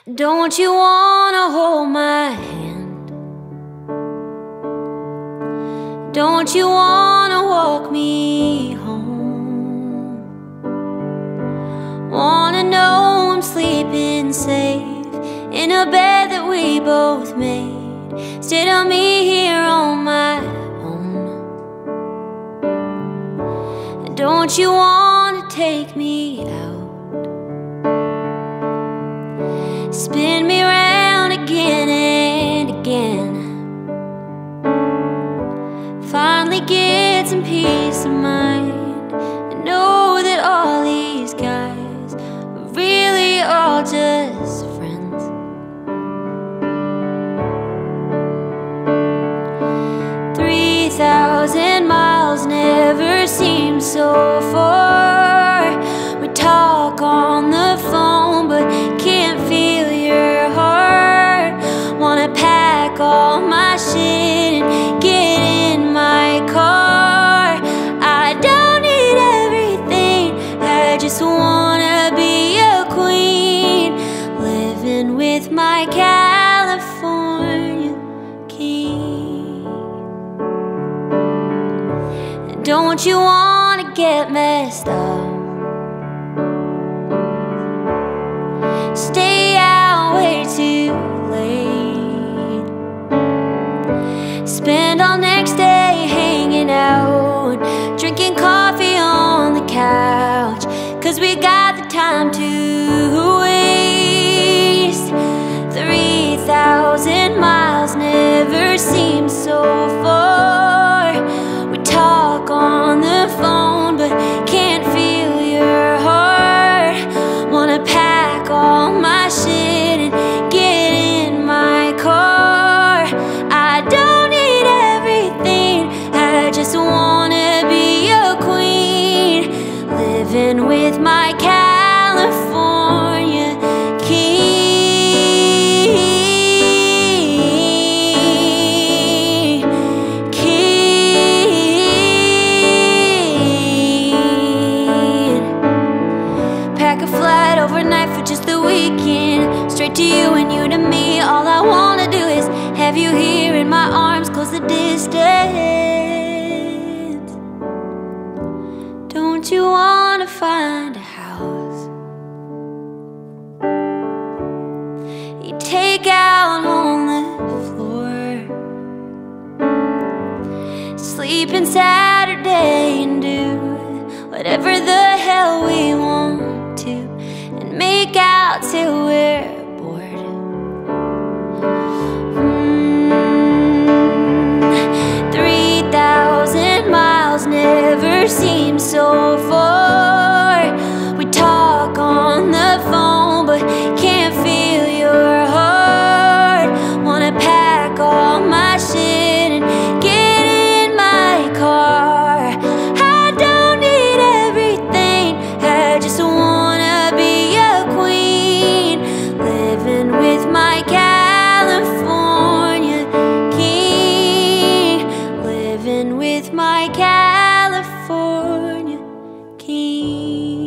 Don't you wanna hold my hand? Don't you wanna walk me home? Wanna know I'm sleeping safe in a bed that we both made, instead of me here on my own. Don't you wanna take me out? Spin me round again and again. Finally get some peace of mind, and know that all these guys are really all just friends. 3,000 miles never seem so far. We talk on the phone but can't feel your heart. Wanna pack all my shit and get in my car. I don't need everything, I just wanna be a queen, living with my California king. Don't you wanna get messed up? Stay out way too late. Spend all next day hanging out, drinking coffee on the couch, 'cause we got the time to waste. 3,000 miles never seem so far. We talk on the phone but can't feel your heart. Wanna pack all my shit and get in my car. I don't need everything, I just wanna be a queen, living with my California king. Pack a flight overnight for just the weekend, straight to you and you to me. All I wanna do is have you here in my arms, close the distance. Don't you wanna find a house you take out on the floor, sleep in Saturday and do whatever the hell we want to, and make out till we're bored. 3,000 miles never seem so far. We talk on the phone but can't feel your heart. Wanna pack all my shit and get in my car. I don't need everything, I just wanna be a queen, living with my California king, living with my California king.